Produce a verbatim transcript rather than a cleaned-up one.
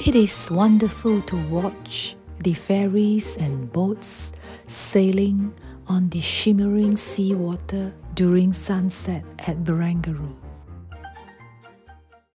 It is wonderful to watch the ferries and boats sailing on the shimmering seawater during sunset at Barangaroo.